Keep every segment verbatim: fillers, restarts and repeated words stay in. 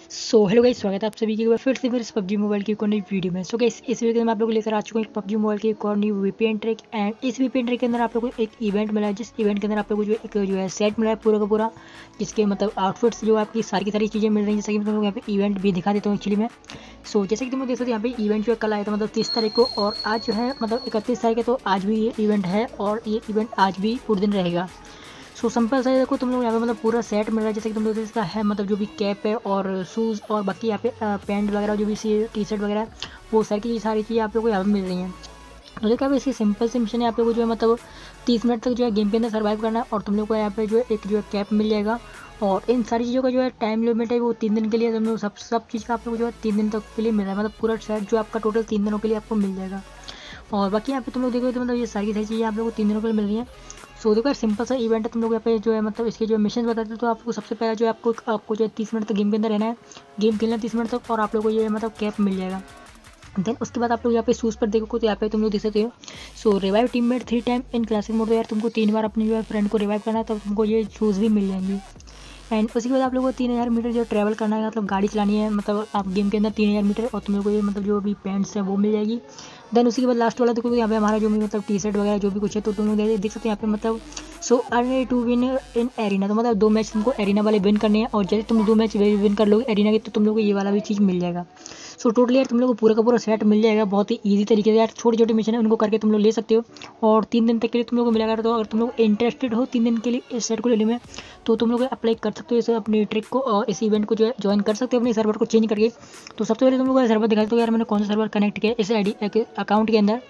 So hello guys, स्वागत है आप सभी के फिर से फिर इस पबजी मोबाइल की एक और नई वीडियो में। सो गाइस, इस वीडियो में आप लोगों को लेकर आ चुका हूँ एक पबजी मोबाइल की एक और न्यू वीपीएन ट्रिक। एंड इस वीपीएन ट्रिक के अंदर आप लोगों को एक इवेंट मिला है, जिस इवेंट के अंदर आप लोगों को जो एक जो है सेट मिला है पूरा का पूरा, जिसके मतलब आउटफिट्स जो आपकी सारी की सारी चीज़ें मिल रही हैं। जैसे कि मैं यहाँ पे इवेंट भी दिखा देता हूँ एक्चुअली में। सो जैसे कि तुम देख सकते हो यहाँ पे इवेंट जो है कल आया था, मतलब तीस तारीख को, और आज जो है मतलब इकतीस तारीख है, तो आज भी ये इवेंट है और ये इवेंट आज भी पूरे दिन रहेगा। सो सिंपल सा देखो, तुम लोग यहाँ पे मतलब पूरा सेट मिल रहा है। जैसे कि तुम लोग इसका है मतलब जो भी कैप है और शूज़ और बाकी यहाँ पे पैंट वगैरह जो भी सी टी शर्ट वगैरह है, वो सारी की सारी चीज़ें आप लोगों को यहाँ पे मिल रही हैं। तो देखो, इसकी सिंपल सी मिशन है, आप लोगों को जो है मतलब तीस मिनट तक जो है गेम के अंदर सर्वाइव करना है, और तुम लोग को यहाँ पे जो है एक जो है कैप मिल जाएगा। और इन सारी चीज़ों का जो है टाइम लिमिट है वो तीन दिन के लिए, तुम लोग सब सब चीज़ का आप लोग को जो है तीन दिन तक के लिए मिल रहा है, मतलब पूरा सेट जो आपका टोटल तीन दिनों के लिए आपको मिल जाएगा। और बाकी यहाँ पे तुम लोग देखो तो मतलब ये सारी की सारी चीज़ें आप लोगों को तीन दिनों के लिए मिल रही हैं। सो देखो यार, सिंपल सा इवेंट है। तुम लोग यहाँ पे जो है मतलब इसके जो मिशन बताते हैं, तो आपको सबसे पहले जो है आपको आपको जो है तीस मिनट तक गेम के अंदर रहना है, गेम खेलना है तीस मिनट तक, और आप लोगों को ये मतलब कैप मिल जाएगा। देन उसके बाद आप लोग यहाँ पे शूज़ पर देखो तो यहाँ पे तुम लोग देख सकते हो। So revive teammate three time in classic mode. यार तुमको तीन बार अपने जो है फ्रेंड को रिवाइव करना है, तब तुमको ये शूज़ भी मिल जाएंगे। एंड उसके बाद आप लोगों को तीन हज़ार मीटर जो ट्रैवल करना है, मतलब गाड़ी चलानी है, मतलब आप गेम के अंदर तीन हज़ार मीटर, और तुम लोग को ये मतलब जो भी पैंट्स है वो मिल जाएगी। देन उसके बाद लास्ट वाला देखो, यहाँ पे हमारा जो भी मतलब टी शर्ट वगैरह जो भी कुछ है, तो तुम लोग देख सकते हैं यहाँ पे मतलब so earn to win in arena. तो मतलब दो मैच तुमको एरिना वाले विन करने हैं, और जैसे तुम दो मैच विन कर लोगे एरिना के, तो तुम लोग को ये वाला भी चीज़ मिल जाएगा। सो टोटली यार तुम लोग को पूरा का पूरा सेट मिल जाएगा बहुत ही ईजी तरीके से। यार छोटी छोटी मिशन है, उनको करके तुम लोग ले सकते हो, और तीन दिन तक के लिए तुम लोग को मिलेगा। तो अगर तुम लोग इंटरेस्टेड हो तीन दिन के लिए इस सेट को लेने में, तो तुम लोग अप्लाई कर सकते हो इस अपनी ट्रिक को, और इस इवेंट को जो है ज्वाइन कर सकते हो अपने सर्वर को चेंज करके। तो सबसे पहले तुम लोग को सर्वर दिखा देता हूँ यार मैंने कौन सा सर्वर कनेक्ट किया इस आई डी अकाउंट के अंदर।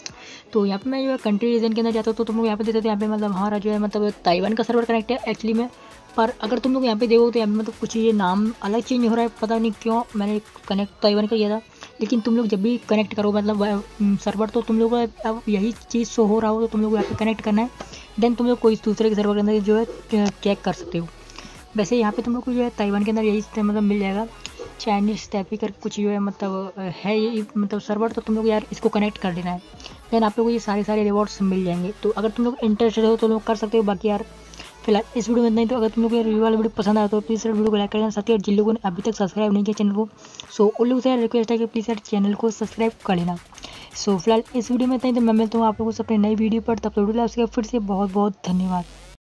तो यहाँ पे मैं जो है कंट्री रीजन के अंदर जाता हूँ, तो तुम लोग यहाँ पे देते थे, यहाँ पे मतलब हमारा जो है मतलब ताइवान का सर्वर कनेक्ट है एक्चुअली में। पर अगर तुम लोग यहाँ पे देखो तो यहाँ पे मतलब कुछ ये नाम अलग चेंज हो रहा है, पता नहीं क्यों। मैंने कनेक्ट ताइवान का किया था, लेकिन तुम लोग जब भी कनेक्ट करो मतलब सर्वर, तो तुम लोग को अब यही चीज़ शो हो रहा हो, तो तुम लोग यहाँ पे कनेक्ट करना है। देन तुम लोग कोई दूसरे के सर्वर के अंदर जो है चेक कर सकते हो। वैसे यहाँ पे तुम लोग को जो है ताइवान के अंदर यही मतलब मिल जाएगा, चाइनीज़ टैपी करके कुछ जो है मतलब है ये मतलब सर्वर। तो तुम लोग यार इसको कनेक्ट कर देना है, देन आप लोग को ये सारे सारे रिवॉर्ड्स मिल जाएंगे। तो अगर तुम लोग इंटरेस्टेड हो तो लोग कर सकते हो। बाकी यार फिलहाल इस वीडियो में नहीं, तो अगर तुम लोग ये रिव्यू वाला वीडियो पसंद आया तो प्लीज़ वीडियो को लाइक कर देना। साथ ही जिन लोगों ने अभी तक सब्सक्राइब नहीं किया चैनल को, सो उन लोगों से रिक्वेस्ट है कि प्लीज़ यार चैनल को सब्सक्राइब कर लेना। सो फिलहाल इस वीडियो में नहीं, तो मैं मिलता हूँ आप लोगों से अपनी नई वीडियो पर। तब तक फिर से बहुत बहुत धन्यवाद।